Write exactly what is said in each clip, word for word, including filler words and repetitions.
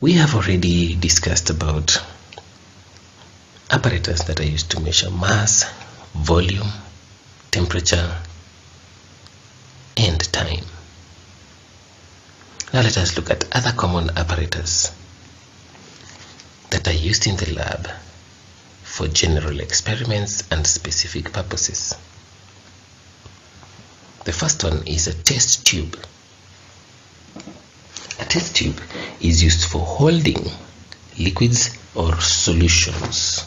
We have already discussed about apparatus that are used to measure mass, volume, temperature, and time. Now let us look at other common apparatus that are used in the lab for general experiments and specific purposes. The first one is a test tube. A test tube is used for holding liquids or solutions.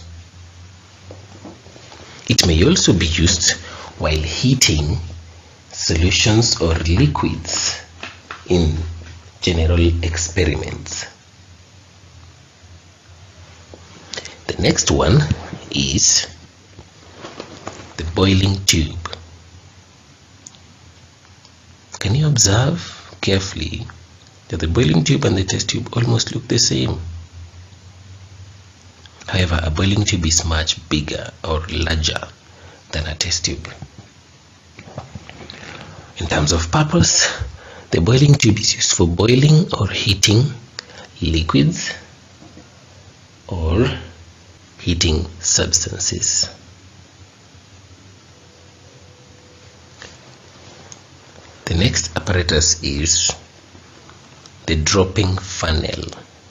It may also be used while heating solutions or liquids in general experiments. The next one is the boiling tube. Can you observe carefully that the boiling tube and the test tube almost look the same? However, a boiling tube is much bigger or larger than a test tube. In terms of purpose, the boiling tube is used for boiling or heating liquids or heating substances. The next apparatus is the dropping funnel.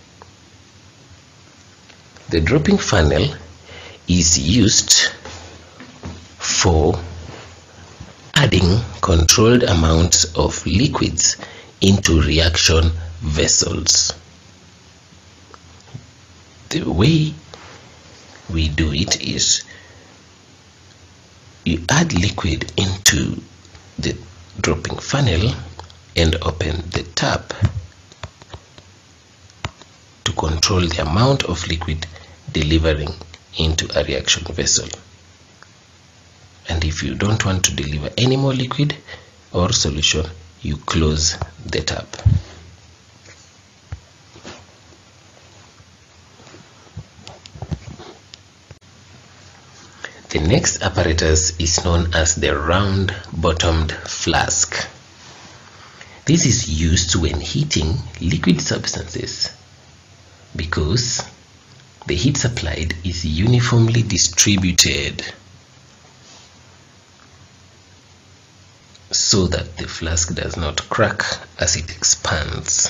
The dropping funnel is used for adding controlled amounts of liquids into reaction vessels. The way we do it is you add liquid into the dropping funnel and open the tap to control the amount of liquid delivering into a reaction vessel. And if you don't want to deliver any more liquid or solution, you close the tap. The next apparatus is known as the round-bottomed flask. This is used when heating liquid substances because the heat supplied is uniformly distributed so that the flask does not crack as it expands.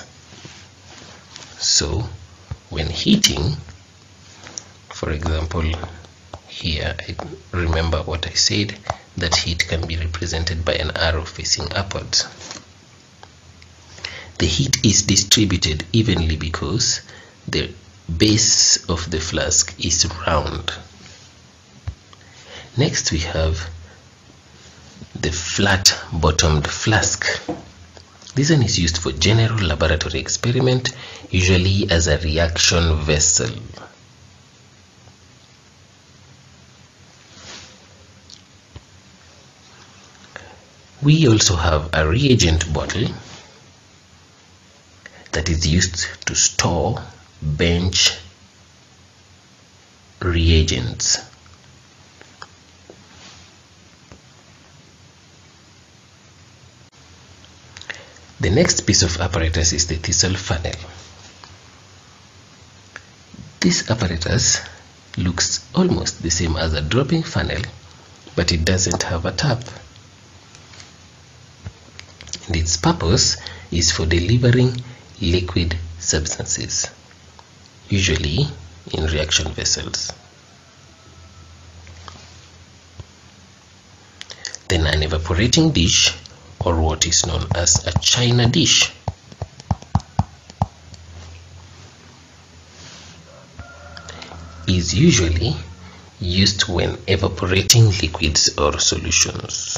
So when heating, for example, here I remember what I said, that heat can be represented by an arrow facing upwards. The heat is distributed evenly because the base of the flask is round. Next we have the flat bottomed flask. This one is used for general laboratory experiment, usually as a reaction vessel. We also have a reagent bottle that is used to store bench reagents. The next piece of apparatus is the thistle funnel. This apparatus looks almost the same as a dropping funnel, but it doesn't have a tap. And its purpose is for delivering liquid substances, usually in reaction vessels. Then an evaporating dish, or what is known as a china dish. Is usually used when evaporating liquids or solutions.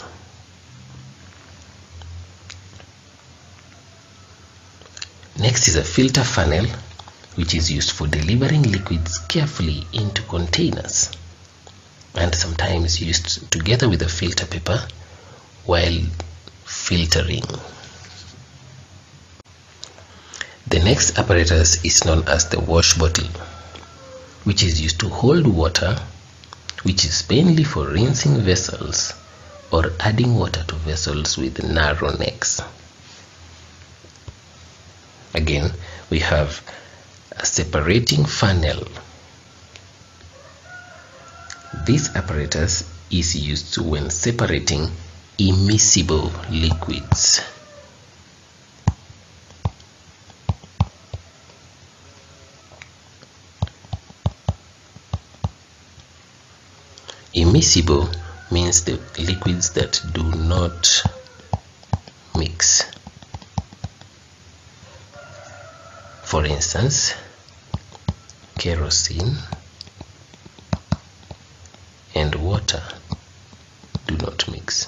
Next is a filter funnel, which is used for delivering liquids carefully into containers and sometimes used together with a filter paper while filtering. The next apparatus is known as the wash bottle, which is used to hold water, which is mainly for rinsing vessels or adding water to vessels with narrow necks. Again, we have a separating funnel. This apparatus is used when separating immiscible liquids. Immiscible means the liquids that do not mix. For instance, kerosene and water do not mix.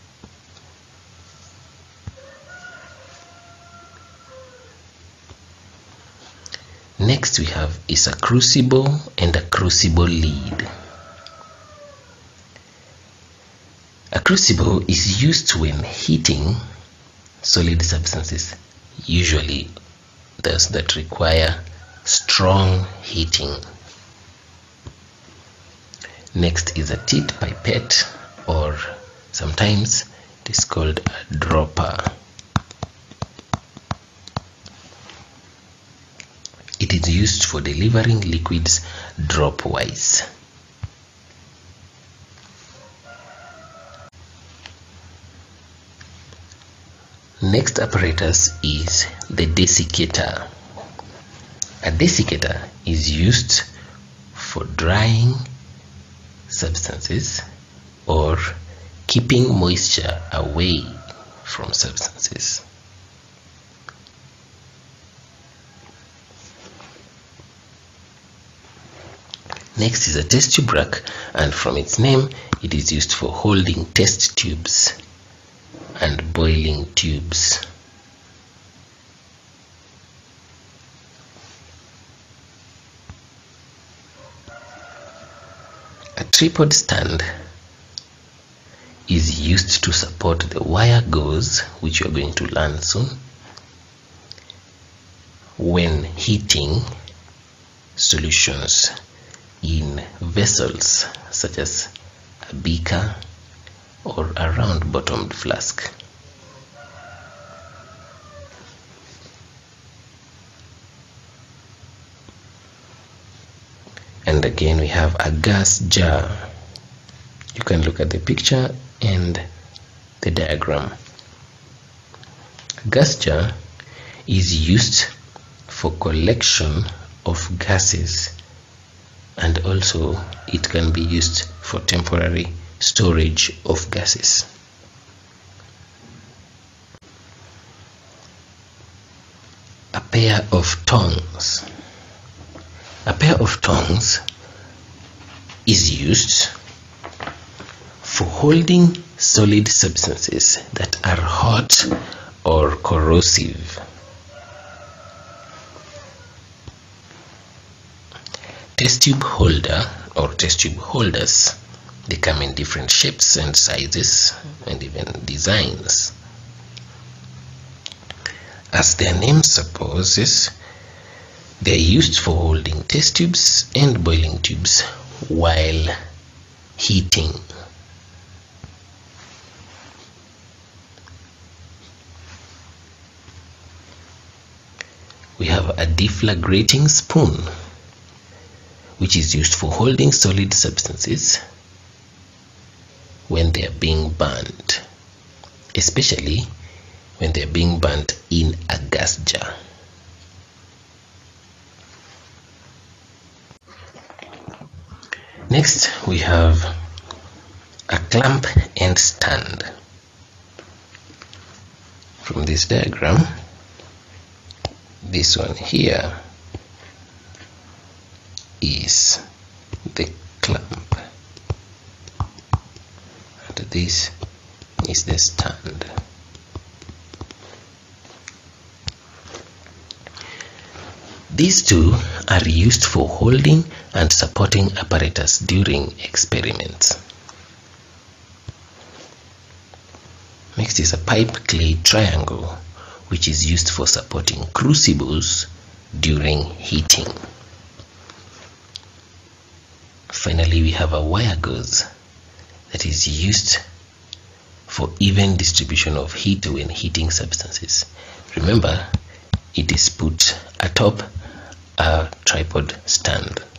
Next we have is a crucible and a crucible lid. A crucible is used when heating solid substances, usually those that require strong heating. Next is a teat pipette, or sometimes it is called a dropper. It is used for delivering liquids drop-wise. Next apparatus is the desiccator. A desiccator is used for drying substances or keeping moisture away from substances. Next is a test tube rack, and from its name it is used for holding test tubes and boiling tubes. A tripod stand is used to support the wire gauze, which you are going to learn soon, when heating solutions in vessels such as a beaker or a round bottomed flask. And again we have a gas jar. You can look at the picture and the diagram. A gas jar is used for collection of gases, and also it can be used for temporary storage of gases. A pair of tongs. A pair of tongs is used for holding solid substances that are hot or corrosive. Test tube holder or test tube holders, they come in different shapes and sizes and even designs. As their name supposes, they are used for holding test tubes and boiling tubes while heating. We have a deflagrating spoon, which is used for holding solid substances when they are being burnt, especially when they are being burnt in a gas jar. Next, we have a clamp and stand. From this diagram, this one here is the clamp, and this is the stand. These two are used for holding and supporting apparatus during experiments. Next is a pipe clay triangle, which is used for supporting crucibles during heating. Finally, we have a wire gauze that is used for even distribution of heat when heating substances. Remember, it is put atop a tripod stand.